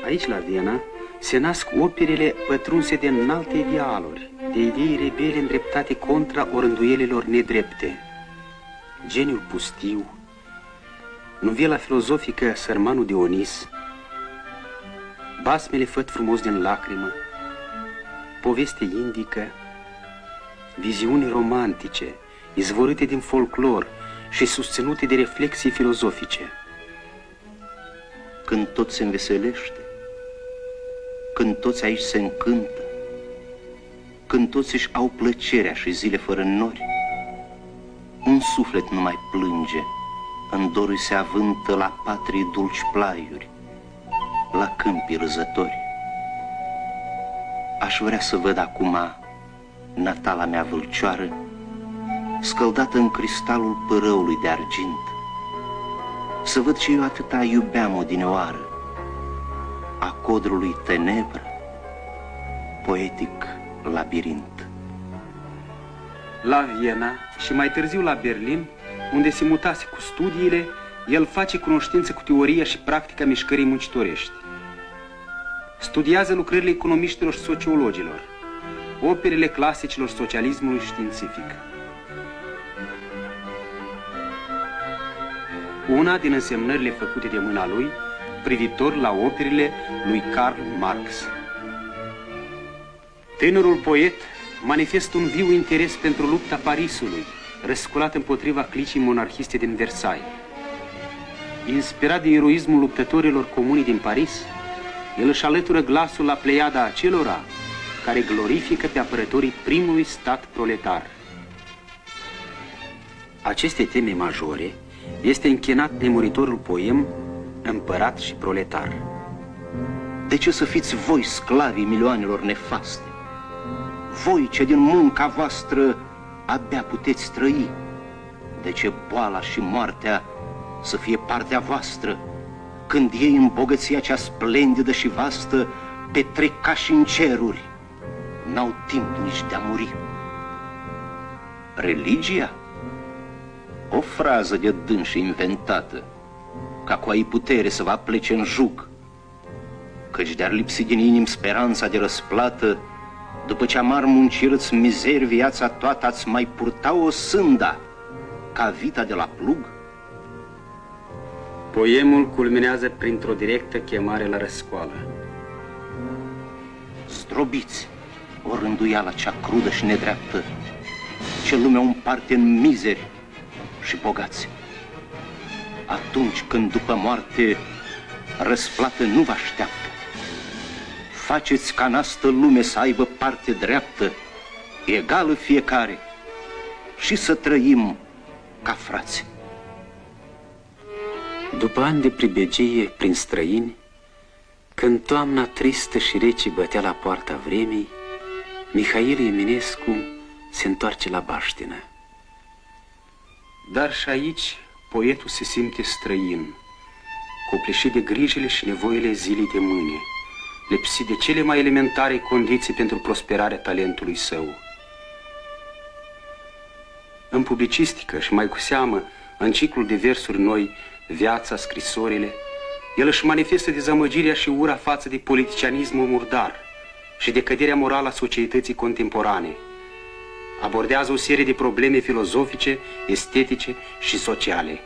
Aici, la Viena, se nasc operele pătrunse de înalte idealuri, de idei rebele îndreptate contra orânduielilor nedrepte. Geniul pustiu, nuvela filozofică Sărmanul Dionis, basmele Făt frumos din lacrimă, poveste indică, viziuni romantice, izvorâte din folclor și susținute de reflexii filozofice. Când tot se înveselește, când toți aici se încântă, când toți își au plăcerea și zile fără nori, un suflet nu mai plânge, în dorul se avântă la patrii dulci plaiuri, la câmpii râzători. Aș vrea să văd acum Natala mea vâlcioară, scăldată în cristalul părăului de argint, să văd ce eu atâta iubeam odinioară, a codrului tenebră, poetic labirint. La Viena și mai târziu la Berlin, unde se mutase cu studiile, el face cunoștință cu teoria și practica mișcării muncitorești. Studiază lucrările economiștilor și sociologilor, operele clasicilor socialismului științific. Una din însemnările făcute de mâna lui, privitor la operele lui Karl Marx. Tânărul poet manifestă un viu interes pentru lupta Parisului, răsculat împotriva clicii monarhiste din Versailles. Inspirat de eroismul luptătorilor comuni din Paris, el își alătură glasul la pleiada acelora care glorifică pe apărătorii primului stat proletar. Aceste teme majore este închinat nemuritorul poem Împărat și proletar. De ce să fiți voi sclavii milioanelor nefaste? Voi ce din munca voastră abia puteți trăi? De ce boala și moartea să fie partea voastră, când ei în bogăția cea splendidă și vastă petrec ca și în ceruri, n-au timp nici de a muri? Religia? O frază de dânși inventată, ca cu ai putere să vă plece în jug, căci de-ar lipsi din inim speranța de răsplată, după ce amar munciră-ți mizeri viața toată, ați mai purta o sânda ca vita de la plug? Poemul culminează printr-o directă chemare la răscoală. Zdrobiți o rânduială cea crudă și nedreaptă, ce lumea o împarte în mizeri și bogați. Atunci când după moarte răsplată nu vă așteaptă, faceți ca n-astă lume să aibă parte dreaptă, egală fiecare, și să trăim ca frați. După ani de pribegie prin străini, când toamna tristă și rece bătea la poarta vremii, Mihail Eminescu se întoarce la baștină. Dar și aici poetul se simte străin, copleșit de grijile și nevoile zilei de mâine, lipsit de cele mai elementare condiții pentru prosperarea talentului său. În publicistică și mai cu seamă în ciclul de versuri noi, Viața, scrisorile, el își manifestă dezamăgirea și ura față de politicianismul murdar și de căderea morală a societății contemporane. Abordează o serie de probleme filozofice, estetice și sociale.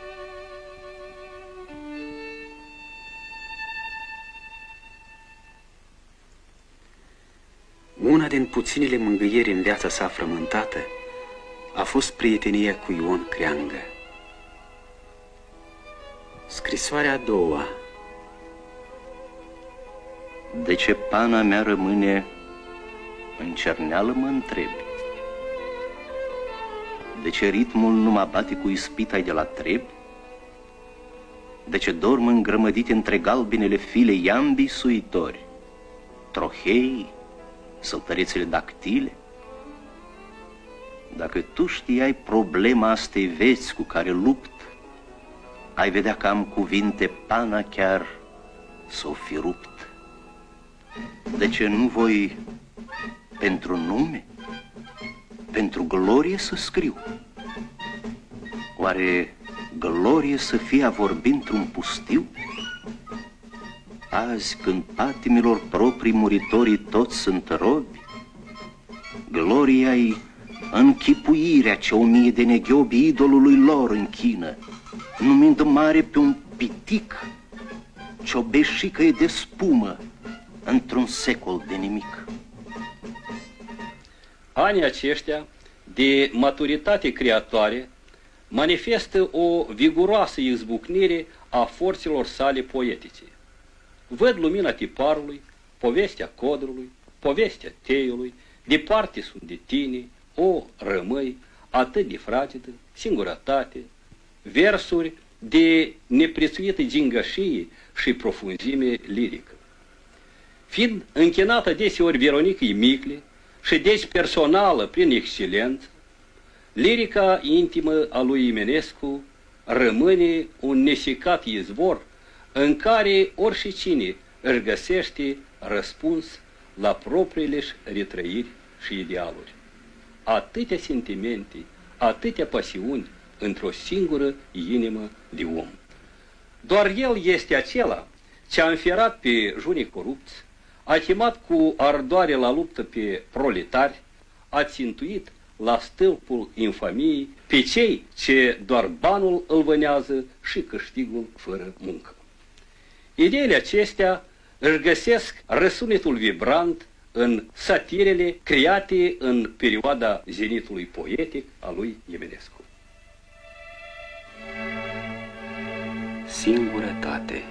Una din puținele mângâieri în viața sa frământată a fost prietenia cu Ion Creangă. Scrisoarea a doua. De ce pana mea rămâne în cerneală, mă întrebi? De ce ritmul nu mă bate cu ispita de la trebi? De ce dorm îngrămădit între galbenele file iambii suitori, trohei, săltărețele dactile? Dacă tu știai problema astei veți cu care lupt, ai vedea că am cuvinte pana chiar s-o fi rupt. De ce nu voi pentru nume, pentru glorie să scriu? Oare glorie să fie a vorbi într-un pustiu? Azi, când patimilor proprii muritorii toți sunt robi, gloria-i închipuirea ce 1000 de neghiobi idolului lor închină, numind mare pe un pitic ce o beșică e de spumă într-un secol de nimic. Anii aceștia de maturitate creatoare manifestă o viguroasă izbucnire a forțelor sale poetice. Văd lumina tiparului, povestea codrului, povestea teiului, departe sunt de tine, o rămâi, atât de fragedă, singurătate, versuri de neprețuită gingășie și profunzime lirică. Fiind închinată deseori Veronicăi Micle și deci personală prin excelență, lirica intimă a lui Eminescu rămâne un nesecat izvor în care oricine își găsește răspuns la propriile-și retrăiri și idealuri. Atâtea sentimente, atâtea pasiuni într-o singură inimă de om. Doar el este acela ce a înferat pe junii corupți, a chemat cu ardoare la luptă pe proletari, a țintuit la stâlpul infamiei pe cei ce doar banul îl vânează și câștigul fără muncă. Ideile acestea își găsesc răsunetul vibrant în satirele create în perioada zenitului poetic al lui Eminescu. Singurătate.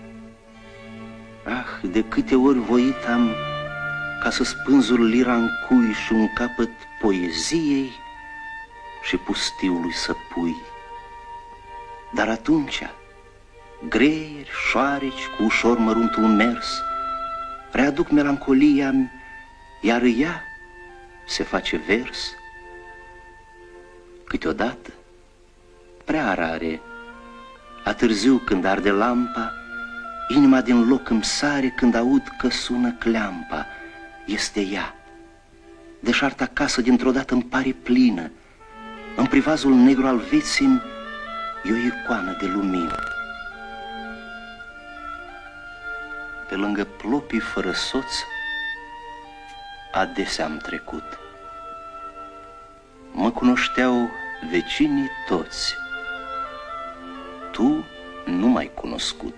Ah, de câte ori voit am ca să spânzur lira în cui și un capăt poeziei și pustiului să pui. Dar atunci, greieri, șoareci, cu ușor măruntul mers, readuc melancolia-mi, iar ea se face vers. Câteodată, prea rare, a târziu când arde lampa, inima din loc îmi sare când aud că sună cleampa. Este ea. Deșarta acasă dintr-o dată îmi pare plină. În privazul negru al vieții e o icoană de lumină. Pe lângă plopii fără soț, adesea am trecut. Mă cunoșteau vecinii toți. Tu nu m-ai cunoscut.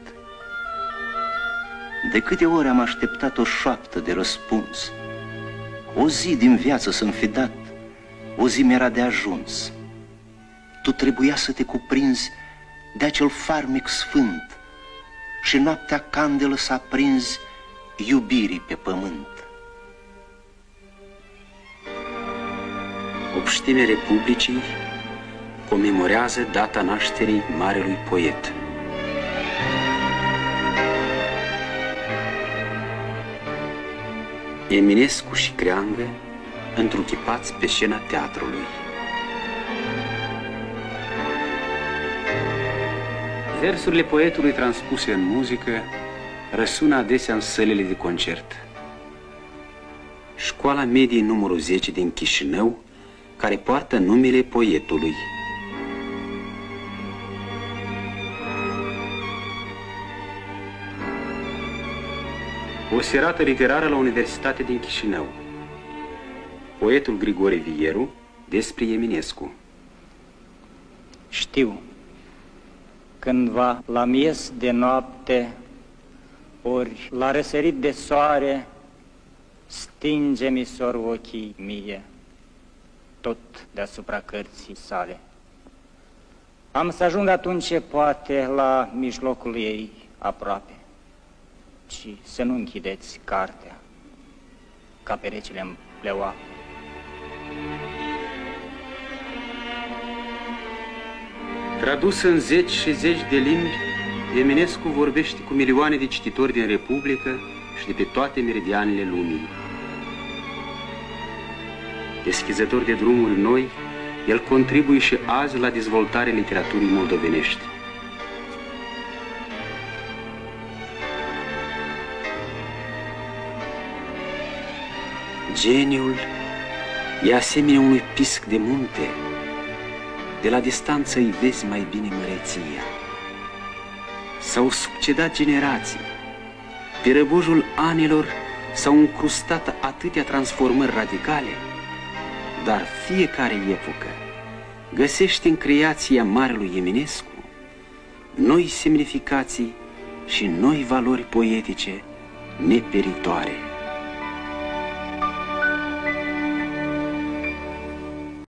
De câte ori am așteptat o șoaptă de răspuns, o zi din viață să-mi fi dat, o zi mi-era de ajuns. Tu trebuia să te cuprinzi de acel farmec sfânt și noaptea candelă să aprinzi iubirii pe pământ. Obștine Republicii comemorează data nașterii marelui poet. Eminescu și Creangă întruchipați pe scena teatrului. Versurile poetului transpuse în muzică răsună adesea în sălile de concert. Școala medie numărul 10 din Chișinău, care poartă numele poetului. O serată literară la Universitatea din Chișinău. Poetul Grigore Vieru despre Eminescu. Știu, cândva la miez de noapte, ori la răsărit de soare, stinge-mi sor ochii mie, tot deasupra cărții sale. Am să ajung atunci, poate, la mijlocul ei aproape, ci să nu închideți cartea, ca perecile în pleoapă. Tradus în zeci și zeci de limbi, Eminescu vorbește cu milioane de cititori din Republică și de pe toate meridianele lumii. Deschizător de drumuri noi, el contribuie și azi la dezvoltarea literaturii moldovenești. Geniul e asemenea unui pisc de munte. De la distanță îi vezi mai bine măreția. S-au succedat generații, Pe răbojul anilor s-au încrustat atâtea transformări radicale, dar fiecare epocă găsește în creația marelui Eminescu noi semnificații și noi valori poetice neperitoare.